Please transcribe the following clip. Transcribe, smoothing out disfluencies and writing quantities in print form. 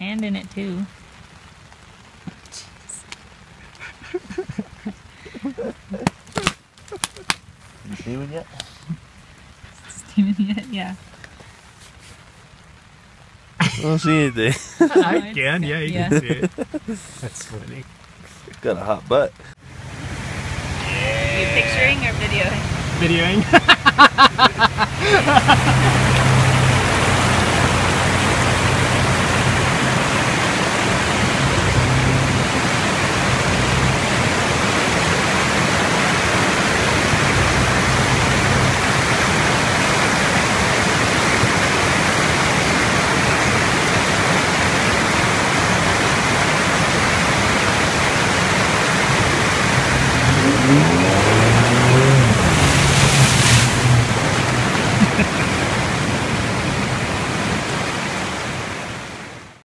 sand in it too. You steaming yet? Steaming yet? Yeah. I don't see anything. I can, yeah, you can see it. That's funny. Got a hot butt. Are you picturing or videoing? Videoing.